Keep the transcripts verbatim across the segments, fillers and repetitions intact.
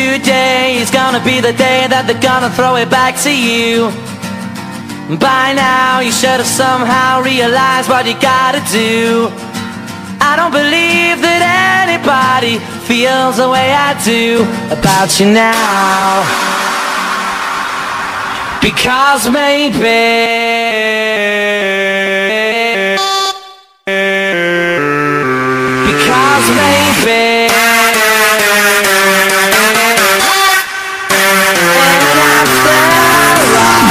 today is gonna be the day that they're gonna throw it back to you. By now you should have somehow realized what you gotta do. I don't believe that anybody feels the way I do about you now. Because maybe Because maybe And after all,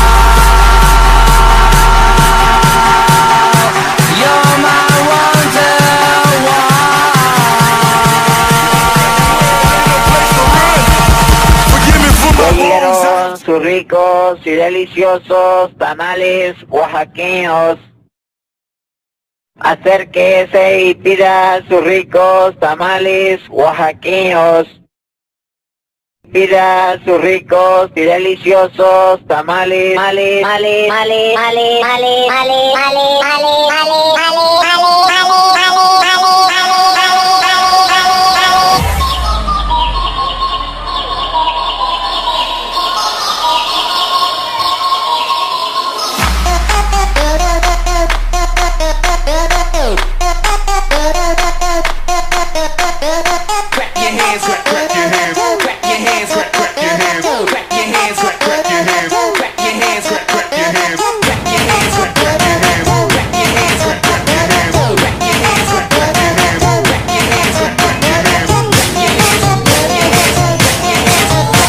you're my wonderwall. Comieron sus ricos y deliciosos tamales oaxaqueños. Acérquese y pida sus ricos tamales oaxaqueños. Pida sus ricos y deliciosos tamales, male, male, male, male, male, male, male,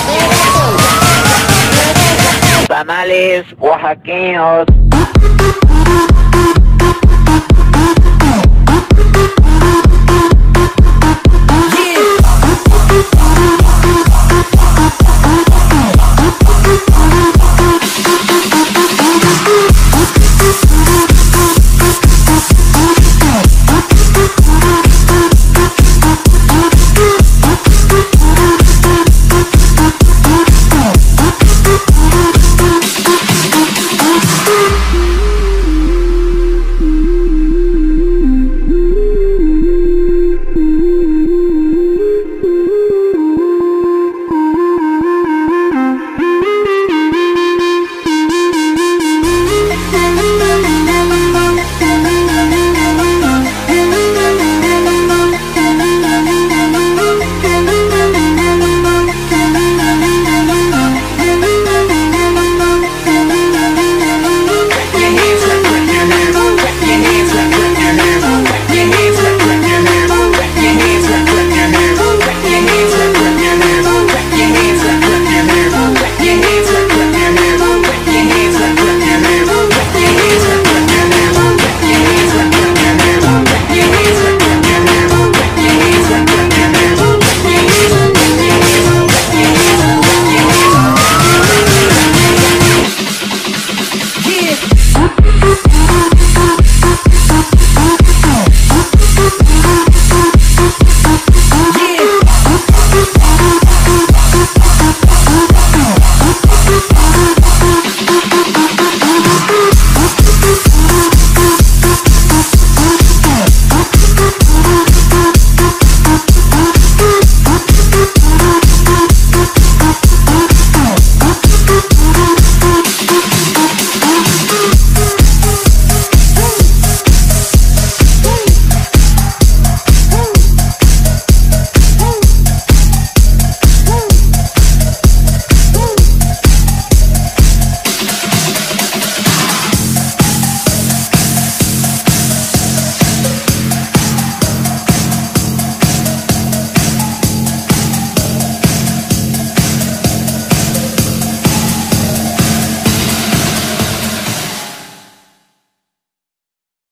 tamales oaxaqueños.